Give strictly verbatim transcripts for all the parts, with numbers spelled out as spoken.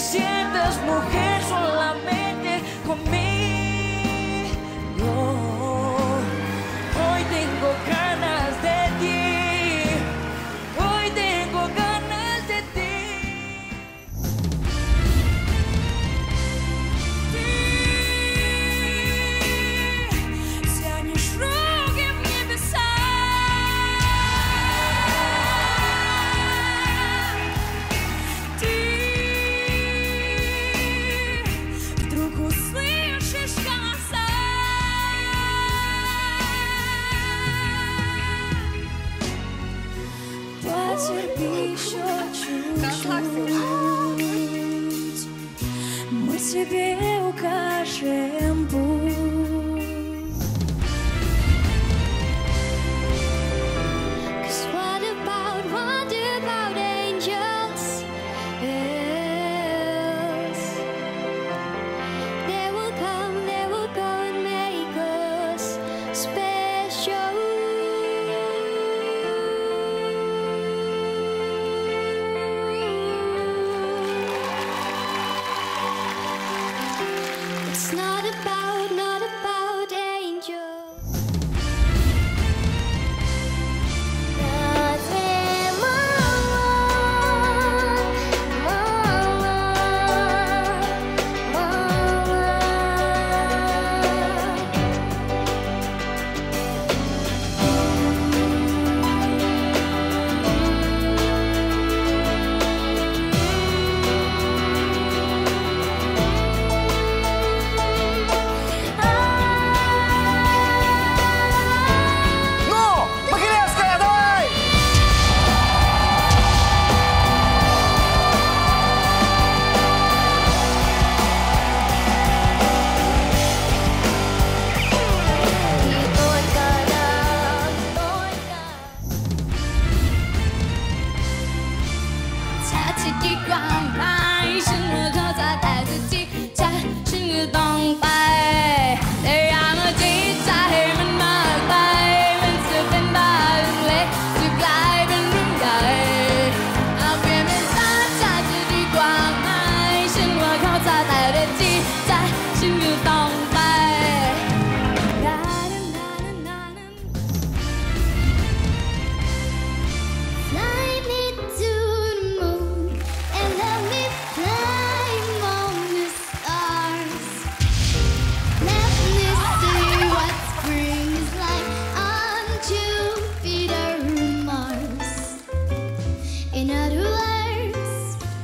sientas mujer solamente conmigo. Hoy tengo ganas de ti. Hoy tengo ganas de ti. Ty staniesz wrogiem niebieska. Ty wdруг услышишь голоса. Потерпи еще чуть-чуть, мы тебе укажем путь. 'Cause what about, what about angels? Yes. They will come, they will go and make us special. It's not about, not about angels. Ну, Могилевская, давай! И только нам, только 擦起地光白，生活刻在带着记载，心如东北，这样的记载มันมากไปมันจะเป็นบ้านเล็กจะกลายเป็นเรื่องใหญ่เอาเปลี่ยนเป็นสายใจจะดีกว่าไหมฉันว่าเขาจะแต่ได้จิตใจฉันอยู่ต้องไป Fly me to the moon and let me fly among the stars. Let me see what spring is like on Jupiter and Mars. In other words,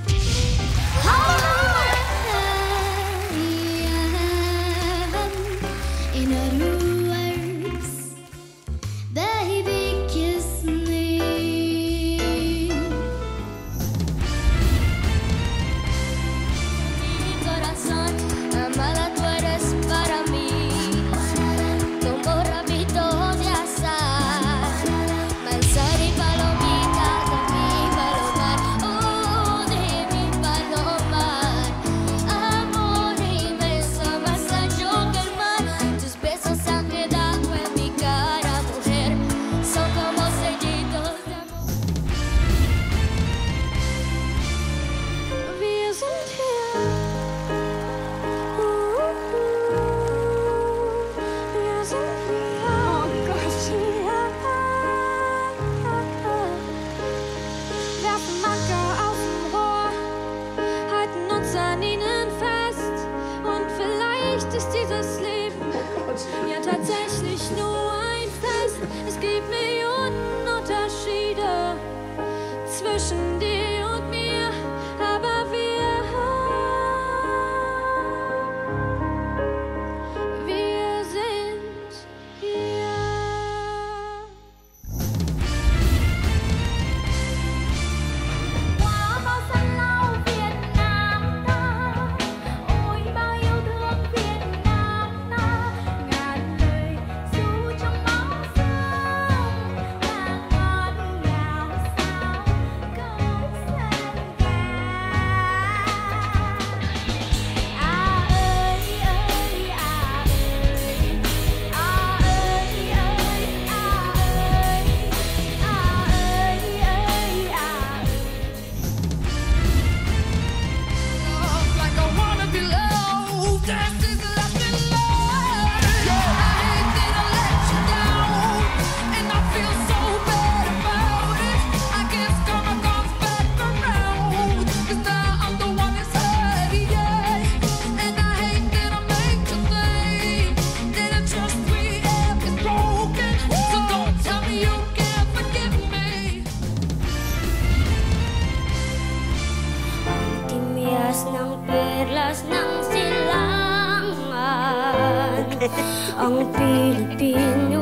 in other words, baby, kiss me. Mi corazón amada, tú eres para mí como rabito de azar, manzana y palomita de mi palomar, oh, de mi palomar, amor inmenso más ancho que el mar. Tus besos han quedado en mi cara, mujer, son como sellitos de amor. Vi isn't here. Ooh, isn't here. Oh gosh, werfen Anker auf dem Rohr, halten uns an ihnen fest. Und vielleicht ist dieses Leben ja tatsächlich nur ein Fest. Es gibt Millionen Unterschiede zwischen dir und mir, aber wir, wir sind hier. Qua bao xa lâu Việt Nam ta, ôi bao yêu thương Việt Nam ta, ngàn lời ru trong máu xương, hoa ngọt ngào sao câu Pilipino